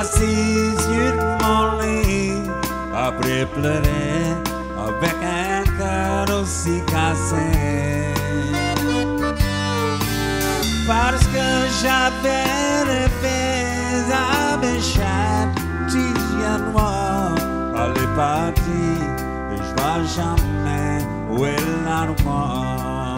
assis sur mon lit, après pleurer avec un cœur aussi cassé. Parce que j'avais rêvé avec chaque petit noir, elle est partie et je vois jamais où elle la revoit.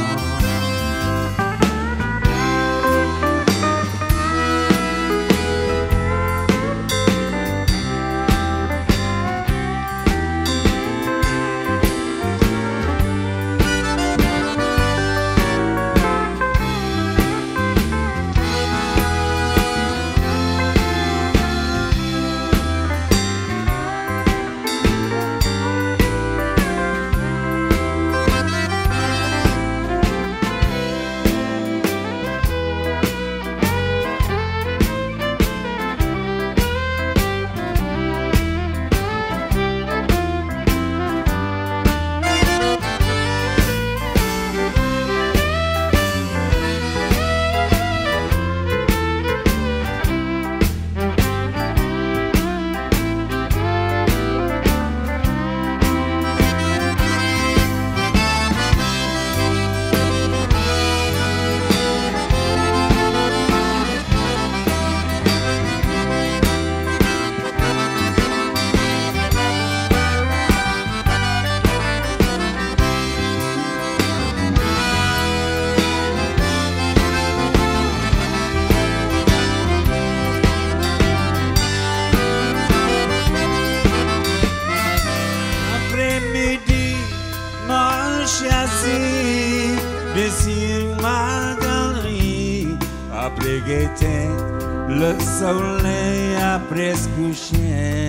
Assis sur ma galerie, après gaieté, le soleil a presque couché.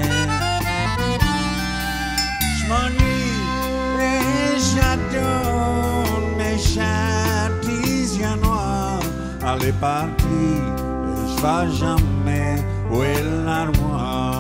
Je m'ennuie et j'adore mes châtis noirs. Elle est partie, je ne vois jamais où elle la revoit.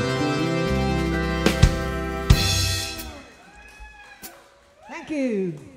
Thank you.